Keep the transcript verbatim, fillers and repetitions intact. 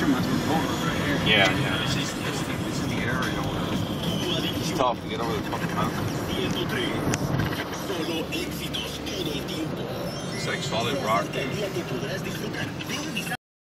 picture must be going right here. Yeah, yeah. This is, this, this is the area where it's tough to get over the fucking mountain. It's like solid rock, dude.